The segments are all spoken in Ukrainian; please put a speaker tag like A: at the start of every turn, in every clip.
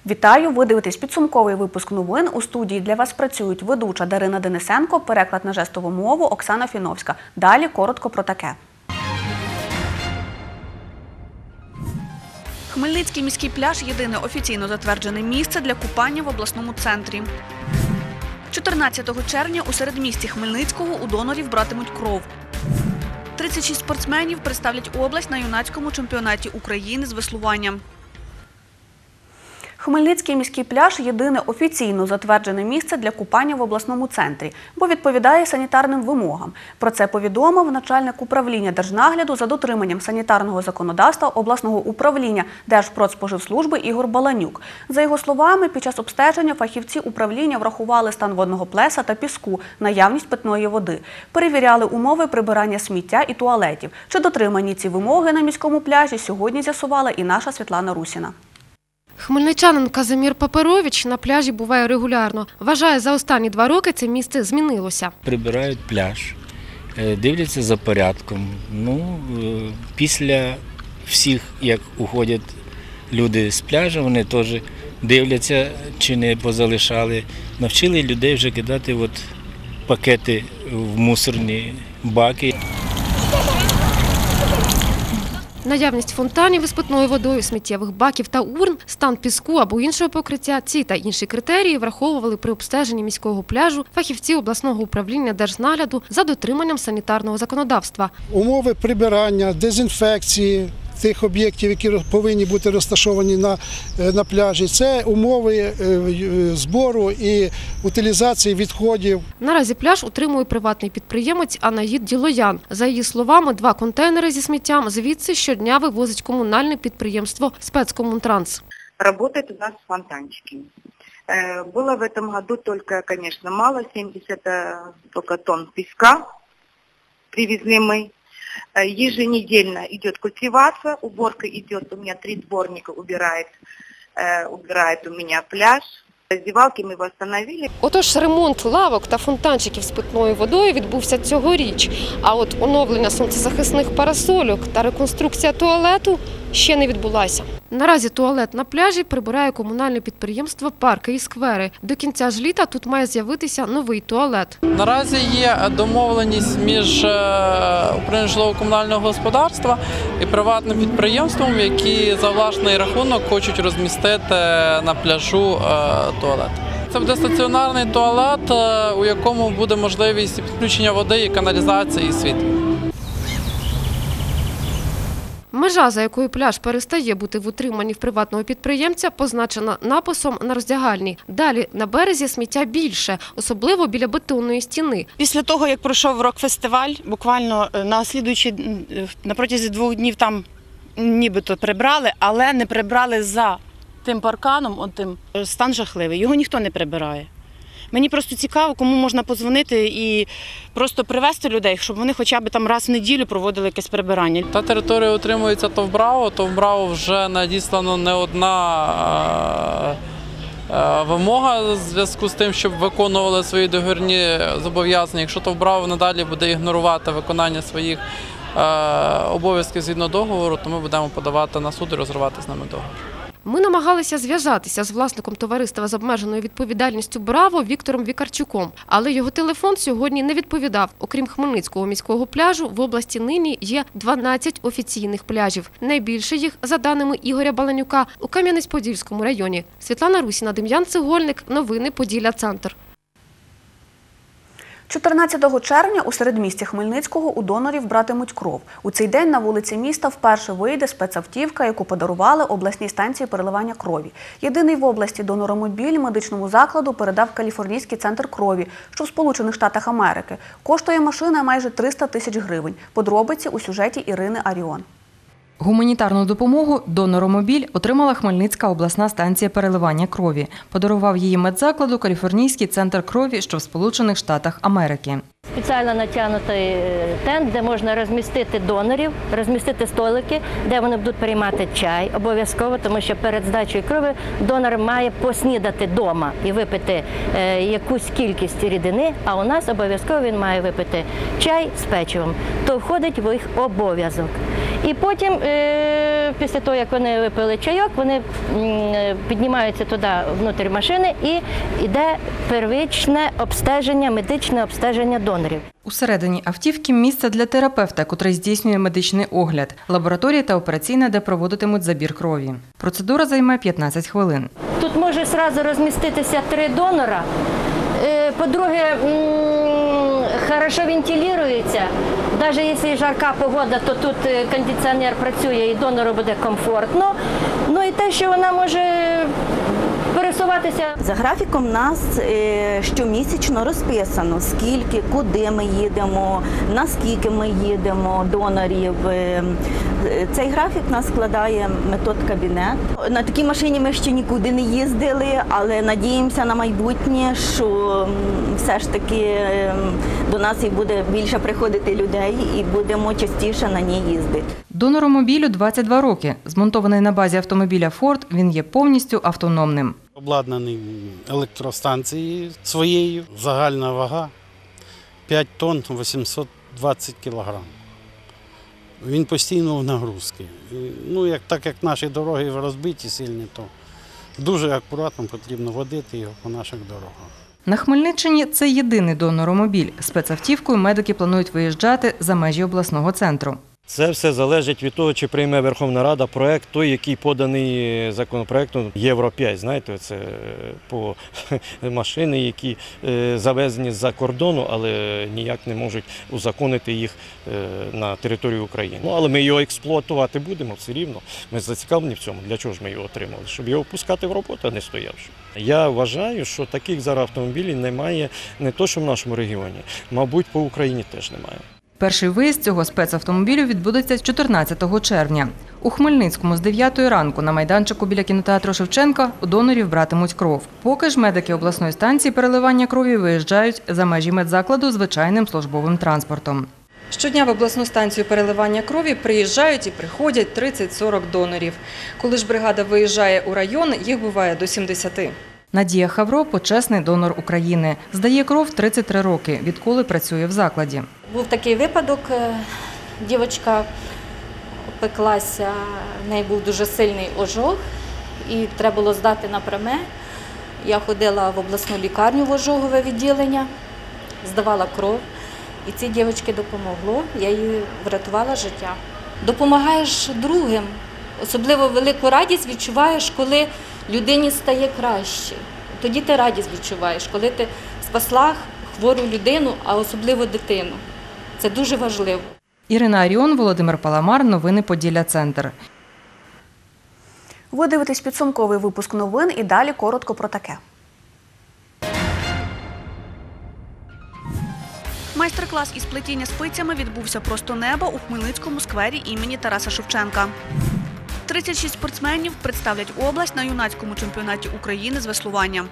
A: Вітаю! Ви дивитесь підсумковий випуск новин. У студії для вас працюють ведуча Дарина Денисенко, переклад на жестову мову Оксана Фіновська. Далі коротко про таке. Хмельницький міський пляж – єдине офіційно затверджене місце для купання в обласному центрі. 14 червня у середмісті Хмельницького у донорів братимуть кров. 36 спортсменів представлять область на юнацькому чемпіонаті України з веслування. Хмельницький міський пляж – єдине офіційно затверджене місце для купання в обласному центрі, бо відповідає санітарним вимогам. Про це повідомив начальник управління Держнагляду за дотриманням санітарного законодавства обласного управління Держпродспоживслужби Ігор Баланюк. За його словами, під час обстеження фахівці управління врахували стан водного плеса та піску, наявність питної води. Перевіряли умови прибирання сміття і туалетів. Чи дотримані ці вимоги на міському пляжі, сьогодні з'ясувала і наша Світлана Русіна.
B: Хмельничанин Казимір Паперович на пляжі буває регулярно. Вважає, за останні 2 роки це місце змінилося.
C: Прибирають пляж, дивляться за порядком. Після всіх, як уходять люди з пляжу, вони теж дивляться, чи не позалишали. Навчили людей вже кидати пакети в мусорні баки.
B: Наявність фонтанів із питною водою, сміттєвих баків та урн, стан піску або іншого покриття – ці та інші критерії враховували при обстеженні міського пляжу фахівці обласного управління Держнагляду за дотриманням санітарного законодавства.
D: Умови прибирання, дезінфекції тих об'єктів, які повинні бути розташовані на пляжі, це умови збору і утилізації відходів.
B: Наразі пляж утримує приватний підприємець Анаїд Ділоян. За її словами, 2 контейнери зі сміттям звідси щодня вивозить комунальне підприємство «Спецкомунтранс».
E: Работают у нас фонтанчики. Было в этом году только, конечно, мало, 70 только тонн песка привезли мы. Еженедельно идет культивация, уборка идет, у меня 3 сборника убирает у меня пляж. Раздевалки ми встановили.
B: Отож, ремонт лавок та фонтанчиків з питною водою відбувся цьогоріч. А от оновлення сонцезахисних парасольок та реконструкція туалету ще не відбулася. Наразі туалет на пляжі прибирає комунальне підприємство «Парки і сквери». До кінця ж літа тут має з'явитися новий туалет.
F: Наразі є домовленість між управлінням житлово-комунального господарства і приватним підприємством, які за власний рахунок хочуть розмістити на пляжу туалет. Це буде стаціонарний туалет, у якому буде можливість підключення води і каналізації і світла.
B: Межа, за якою пляж перестає бути в утриманні в приватного підприємця, позначена написом на роздягальні. Далі на березі сміття більше, особливо біля бетонної стіни.
G: Після того, як пройшов рок-фестиваль, буквально на протязі 2 днів там нібито прибрали, але не прибрали за тим парканом, стан жахливий, його ніхто не прибирає. Мені просто цікаво, кому можна подзвонити і просто привезти людей, щоб вони хоча б там раз в неділю проводили якесь прибирання.
F: Та територія утримується ТОВ «Браво». ТОВ «Браво» вже надіслано не одна вимога у зв'язку з тим, щоб виконували свої договірні зобов'язання. Якщо ТОВ «Браво» надалі буде ігнорувати виконання своїх обов'язків згідно договору, то ми будемо подавати на суд і розривати з ними договір.
B: Ми намагалися зв'язатися з власником товариства з обмеженою відповідальністю «Браво» Віктором Вікарчуком, але його телефон сьогодні не відповідав. Окрім Хмельницького міського пляжу, в області нині є 12 офіційних пляжів. Найбільше їх, за даними Ігоря Баланюка, у Кам'янець-Подільському районі. Світлана Русіна, Дем'ян Цегольник. Новини Поділля-Центр.
A: 14 червня у середмісті Хмельницького у донорів братимуть кров. У цей день на вулиці міста вперше вийде спецавтівка, яку подарували обласній станції переливання крові. Єдиний в області доноромобіль медичному закладу передав Каліфорнійський центр крові, що в Сполучених Штатах Америки. Коштує машина майже 300 тисяч гривень. Подробиці у сюжеті Ірини Аріон.
H: Гуманітарну допомогу «Доноромобіль» отримала Хмельницька обласна станція переливання крові. Подарував її медзакладу Каліфорнійський центр крові, що в Сполучених Штатах Америки.
I: Спеціально натягнутий тент, де можна розмістити донорів, розмістити столики, де вони будуть приймати чай обов'язково, тому що перед здачею крові донор має поснідати вдома і випити якусь кількість рідини, а у нас обов'язково він має випити чай з печивом. То входить в їх обов'язок. І потім після того, як вони випили чайок, вони піднімаються туди, внутрі машини, і йде первичне обстеження, медичне обстеження донорів.
H: Усередині автівки місце для терапевта, котрий здійснює медичний огляд, лабораторія та операційна, де проводитимуть забір крові. Процедура займе 15 хвилин.
I: Тут може одразу розміститися 3 донора. По-друге, хорошо вентилюється. Навіть якщо жарка погода, то тут кондиціонер працює і донору буде комфортно. Ну і те, що вона може пересуватися.
J: За графіком у нас щомісячно розписано, скільки, куди ми їдемо, наскільки ми їдемо донорів. Цей графік нас складає метод-кабінет. На такій машині ми ще нікуди не їздили, але надіємося на майбутнє, що все ж таки до нас і буде більше приходити людей і будемо частіше на ній їздити.
H: Доноромобілю 22 роки. Змонтований на базі автомобіля «Форд», він є повністю автономним.
K: Обладнаний електростанцією своєю, загальна вага 5 тонн 820 кілограм. Він постійно в нагрузці. Ну, так як наші дороги розбиті сильні, то дуже акуратно потрібно водити його по наших дорогах.
H: На Хмельниччині це єдиний доноромобіль. Спецавтівкою медики планують виїжджати за межі обласного центру.
L: Це все залежить від того, чи прийме Верховна Рада проект, той, який поданий законопроектом Євро-5. Знаєте, це по машини, які завезені з-за кордону, але ніяк не можуть узаконити їх на території України. Ну, але ми його експлуатувати будемо все рівно. Ми зацікавлені в цьому. Для чого ж ми його отримали? Щоб його пускати в роботу, а не стоявши. Я вважаю, що таких зараз автомобілів немає не то, що в нашому регіоні, мабуть, по Україні теж немає.
H: Перший виїзд цього спецавтомобілю відбудеться 14 червня. У Хмельницькому з 9 ранку на майданчику біля кінотеатру Шевченка у донорів братимуть кров. Поки ж медики обласної станції переливання крові виїжджають за межі медзакладу звичайним службовим транспортом. Щодня в обласну станцію переливання крові приїжджають і приходять 30-40 донорів. Коли ж бригада виїжджає у район, їх буває до 70. Надія Хавро – почесний донор України. Здає кров 33 роки, відколи працює в закладі.
M: Був такий випадок, дівчинка опеклася, в неї був дуже сильний ожог і треба було здати на пряме. Я ходила в обласну лікарню в ожогове відділення, здавала кров і цій дівчинці допомогло, я їй врятувала життя. Допомагаєш другим, особливо велику радість відчуваєш, коли людині стає краще. Тоді ти радість відчуваєш, коли ти спасла хвору людину, а особливо дитину. Це дуже важливо.
H: Ірина Аріон, Володимир Паламар. Новини Поділля-Центр.
A: Ви дивитесь підсумковий випуск новин і далі коротко про таке. Майстер-клас із плетіння спицями відбувся просто неба у Хмельницькому сквері імені Тараса Шевченка. 36 спортсменів представлять область на юнацькому чемпіонаті України з веслування.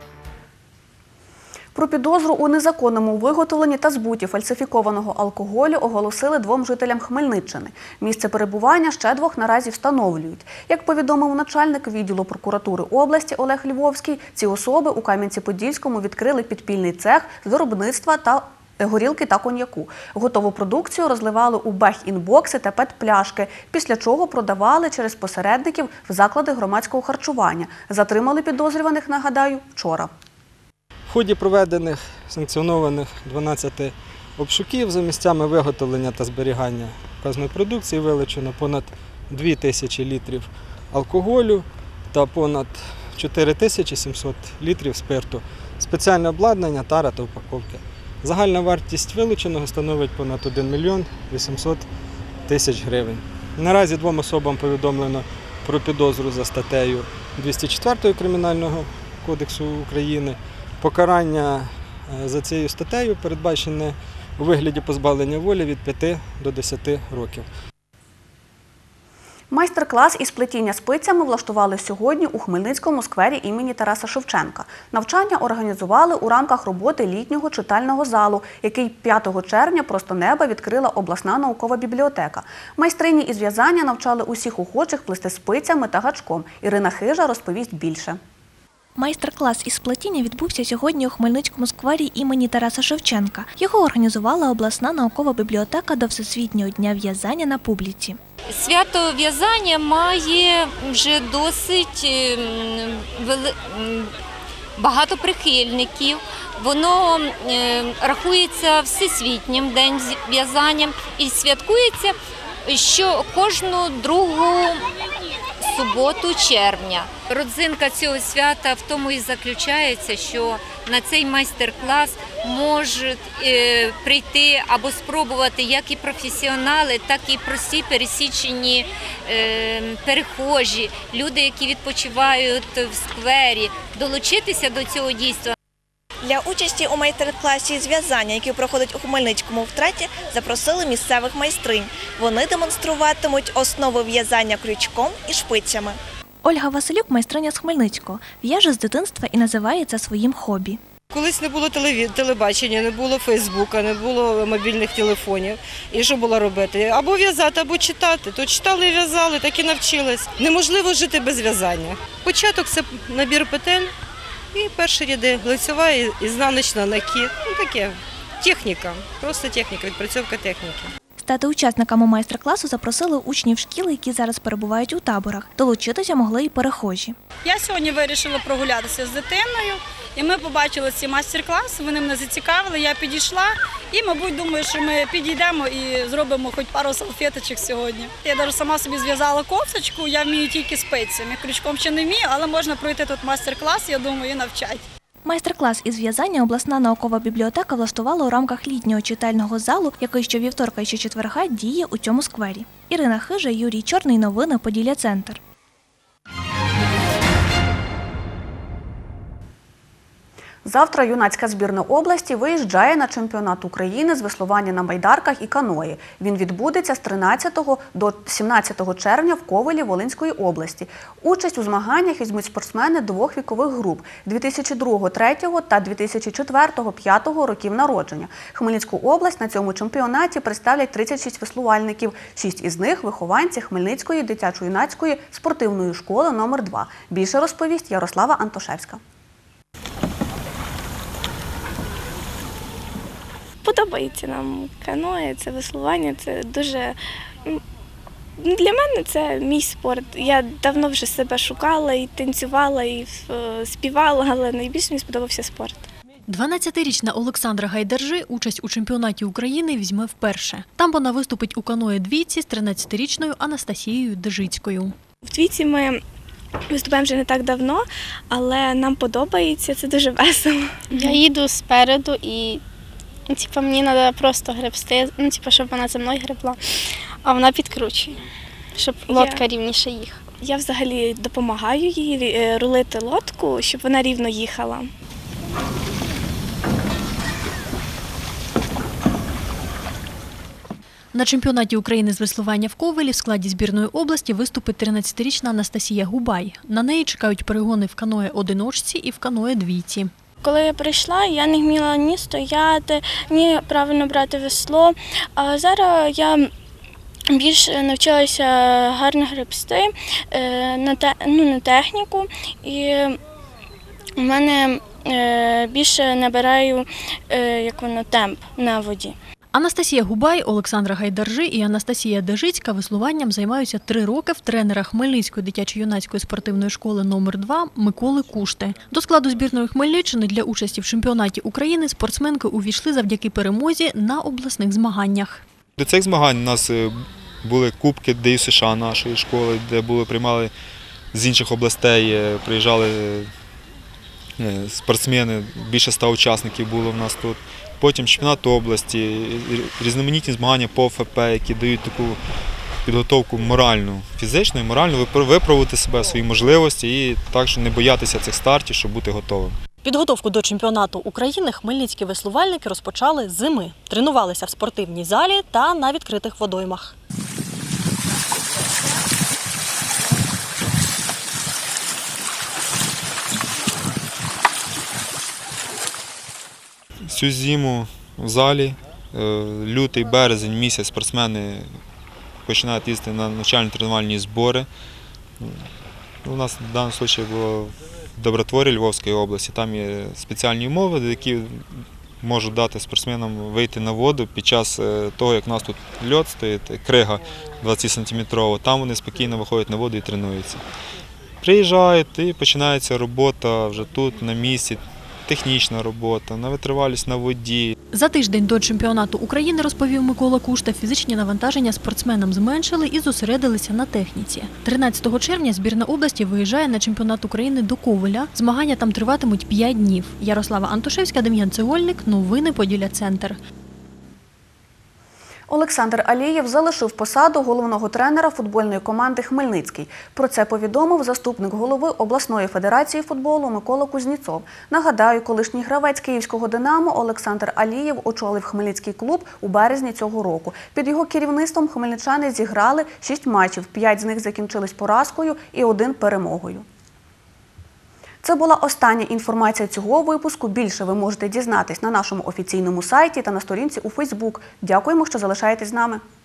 A: Про підозру у незаконному виготовленні та збуті фальсифікованого алкоголю оголосили 2 жителям Хмельниччини. Місце перебування ще 2 наразі встановлюють. Як повідомив начальник відділу прокуратури області Олег Львовський, ці особи у Кам'янці-Подільському відкрили підпільний цех з виробництва та горілки та коньяку. Готову продукцію розливали у бех-інбокси та пет-пляшки, після чого продавали через посередників в заклади громадського харчування. Затримали підозрюваних, нагадаю, вчора.
N: В ході проведених санкціонованих 12 обшуків за місцями виготовлення та зберігання вказаної продукції вилучено понад 2000 літрів алкоголю та понад 4700 літрів спирту, спеціальне обладнання, тара та упаковки. Загальна вартість вилученого становить понад 1 мільйон 800 тисяч гривень. Наразі 2 особам повідомлено про підозру за статтею 204 Кримінального кодексу України. Покарання за цією статтею передбачене у вигляді позбавлення волі від 5 до 10 років.
A: Майстер-клас із плетіння спицями влаштували сьогодні у Хмельницькому сквері імені Тараса Шевченка. Навчання організували у рамках роботи літнього читального залу, який 5 червня просто неба відкрила обласна наукова бібліотека. Майстрині із в'язання навчали усіх охочих плести спицями та гачком. Ірина Хижа розповість більше.
O: Майстер-клас із плетіння відбувся сьогодні у Хмельницькому сквері імені Тараса Шевченка. Його організувала обласна наукова бібліотека до Всесвітнього дня в'язання на публіці.
P: Свято в'язання має вже досить багато прихильників. Воно рахується всесвітнім день в'язання і святкується кожну другу суботу червня. Родзинка цього свята в тому і заключається, що на цей майстер-клас можуть прийти або спробувати як і професіонали, так і прості пересічені перехожі, люди, які відпочивають в сквері, долучитися до цього дійства.
O: Для участі у майстер-класі з в'язання, який проходить у Хмельницькому втреті, запросили місцевих майстринь. Вони демонструватимуть основи в'язання крючком і шпицями. Ольга Василюк – майстриня з Хмельницького. В'яже з дитинства і називає це своїм хобі.
Q: Колись не було телебачення, не було Фейсбука, не було мобільних телефонів. І що було робити? Або в'язати, або читати. То читали і в'язали, так і навчилась. Неможливо жити без в'язання. Початок – це набір петель. І перші ряди лицьова і ізнаночна накид. Ну таке, техніка, просто техніка, відпрацьовка техніки.
O: Стати учасниками майстер-класу запросили учнів шкіл, які зараз перебувають у таборах. Долучитися могли й перехожі.
R: Я сьогодні вирішила прогулятися з дитиною, і ми побачили ці майстер-класи, вони мене зацікавили, я підійшла і, мабуть, думаю, що ми підійдемо і зробимо хоч пару салфеточок сьогодні. Я навіть сама собі зв'язала кофточку, я вмію тільки спицями, крючком ще не вмію, але можна пройти тут майстер-клас, я думаю, і навчать.
O: Майстер-клас із в'язання обласна наукова бібліотека влаштувала у рамках літнього читального залу, який щовівторка і щочетверга діє у цьому сквері. Ірина Хижа, Юрій Чорний. Новини Поділля-Центр.
A: Завтра юнацька збірна області виїжджає на чемпіонат України з веслування на байдарках і каної. Він відбудеться з 13 до 17 червня в Ковелі Волинської області. Участь у змаганнях візьмуть спортсмени двох вікових груп – 2002-2003 та 2004-2005 років народження. Хмельницьку область на цьому чемпіонаті представлять 36 веслувальників. 6 із них – вихованці Хмельницької дитячо-юнацької спортивної школи номер 2. Більше розповість Ярослава Антошевська.
S: Подобається нам каное, це веслування, це дуже... Для мене це мій спорт. Я давно вже себе шукала, і танцювала, і співала, але найбільше мені сподобався спорт.
T: 12-річна Олександра Гайдаржи участь у чемпіонаті України візьме вперше. Там вона виступить у каное двійці з 13-річною Анастасією Дежицькою.
S: В двійці ми виступаємо вже не так давно, але нам подобається, це дуже весело.
U: Я їду спереду і мені треба просто гребсти, щоб вона за мною гребла, а вона підкручує, щоб лодка рівніше їхала.
S: Я взагалі допомагаю їй рулити лодку, щоб вона рівно їхала.
T: На чемпіонаті України з веслування в Ковелі в складі збірної області виступить 13-річна Анастасія Губай. На неї чекають перегони в каное-одиночці і в каное-двійці.
S: Коли я прийшла, я не вміла ні стояти, ні правильно брати весло. А зараз я більше навчилася гарно гребсти на техніку, і в мене більше набираю темп на воді.
T: Анастасія Губай, Олександра Гайдаржи і Анастасія Дежицька веслуванням займаються 3 роки в тренера Хмельницької дитячо-юнацької спортивної школи номер 2 Миколи Кушти. До складу збірної Хмельниччини для участі в чемпіонаті України спортсменки увійшли завдяки перемозі на обласних змаганнях.
V: До цих змагань у нас були кубки ДЮСШ нашої школи, де приймали з інших областей, приїжджали спортсмени, більше 100 учасників було в нас тут. Потім чемпіонат області, різноманітні змагання по ФП, які дають таку підготовку моральну, фізичну і моральну, виправити себе, свої можливості і так, щоб не боятися цих стартів, щоб бути готовим.
T: Підготовку до чемпіонату України хмельницькі веслувальники розпочали з зими. Тренувалися в спортивній залі та на відкритих водоймах.
V: Цю зиму в залі, лютий, березень місяць спортсмени починають їздити на навчально-тренувальні збори. У нас в даному випадку було Добротворі Львовської області. Там є спеціальні умови, які можуть дати спортсменам вийти на воду під час того, як у нас тут льод стоїть, крига 20-сантиметрова, там вони спокійно виходять на воду і тренуються. Приїжджають і починається робота вже тут, на місці, технічна робота, на витривалість на воді.
T: За тиждень до чемпіонату України, розповів Микола Кушта, фізичні навантаження спортсменам зменшили і зосередилися на техніці. 13 червня збірна області виїжджає на чемпіонат України до Ковеля. Змагання там триватимуть 5 днів. Ярослава Антошевська, Дем'ян Цегольник. Новини Поділля-Центр.
A: Олександр Алієв залишив посаду головного тренера футбольної команди «Хмельницький». Про це повідомив заступник голови обласної федерації футболу Микола Кузніцов. Нагадаю, колишній гравець київського «Динамо» Олександр Алієв очолив Хмельницький клуб у березні цього року. Під його керівництвом хмельничани зіграли 6 матчів, 5 з них закінчились поразкою і 1 перемогою. Це була остання інформація цього випуску. Більше ви можете дізнатись на нашому офіційному сайті та на сторінці у Фейсбук. Дякуємо, що залишаєтесь з нами.